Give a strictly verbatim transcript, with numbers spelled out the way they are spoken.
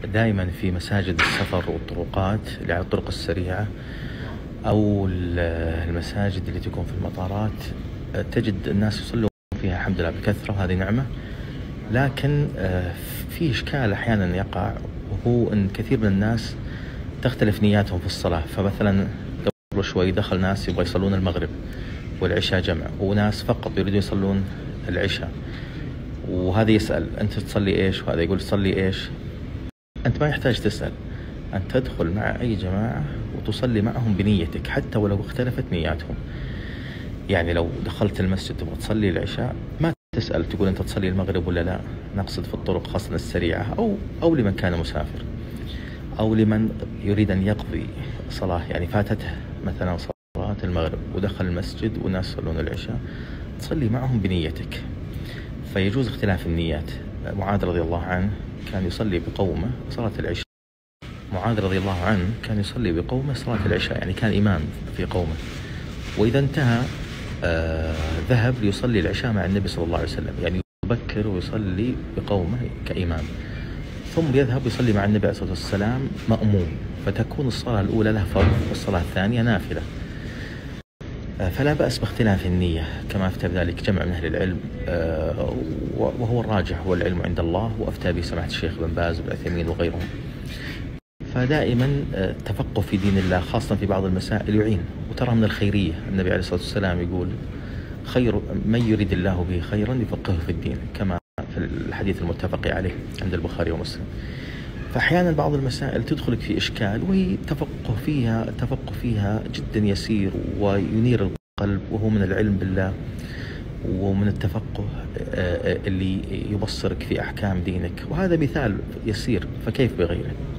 دائما في مساجد السفر والطرقات اللي على الطرق السريعة أو المساجد اللي تكون في المطارات تجد الناس يصلون فيها الحمد لله بكثرة، وهذه نعمة. لكن في إشكال أحيانا يقع، وهو أن كثير من الناس تختلف نياتهم في الصلاة. فمثلا قبل شوي دخل ناس يبغى يصلون المغرب والعشاء جمع، وناس فقط يريدون يصلون العشاء، وهذا يسأل أنت تصلي إيش، وهذا يقول تصلي إيش. أنت ما يحتاج تسأل، أن تدخل مع أي جماعة وتصلي معهم بنيتك حتى ولو اختلفت نياتهم. يعني لو دخلت المسجد تبغى تصلي العشاء ما تسأل تقول أنت تصلي المغرب ولا لا، نقصد في الطرق خاصة السريعة، أو أو لمن كان مسافر، أو لمن يريد أن يقضي صلاة، يعني فاتته مثلا صلاة المغرب ودخل المسجد والناس يصلون العشاء، تصلي معهم بنيتك. فيجوز اختلاف النيات. معاذ رضي الله عنه كان يصلي بقومه صلاة العشاء. معاذ رضي الله عنه كان يصلي بقومه صلاة العشاء، يعني كان إمام في قومه، وإذا انتهى آه ذهب ليصلي العشاء مع النبي صلى الله عليه وسلم، يعني يبكر ويصلي بقومه كإمام، ثم يذهب يصلي مع النبي عليه الصلاة والسلام مأموم، فتكون الصلاة الأولى له فرض والصلاة الثانية نافلة. آه فلا بأس باختلاف النية، كما أفتى بذلك جمع من أهل العلم، آه وهو الراجح هو العلم عند الله، وأفتى به سماحة الشيخ بن باز والعثيمين وغيرهم. فدائما التفقه في دين الله خاصة في بعض المسائل يعين، وترى من الخيرية. النبي عليه الصلاة والسلام يقول خير من يريد الله به خيرا يفقهه في الدين، كما في الحديث المتفق عليه عند البخاري ومسلم. فأحيانا بعض المسائل تدخلك في إشكال، وهي تفقه فيها تفقه فيها جدا يسير وينير القلب، وهو من العلم بالله ومن التفقه اللي يبصرك في أحكام دينك، وهذا مثال يسير، فكيف بغيره؟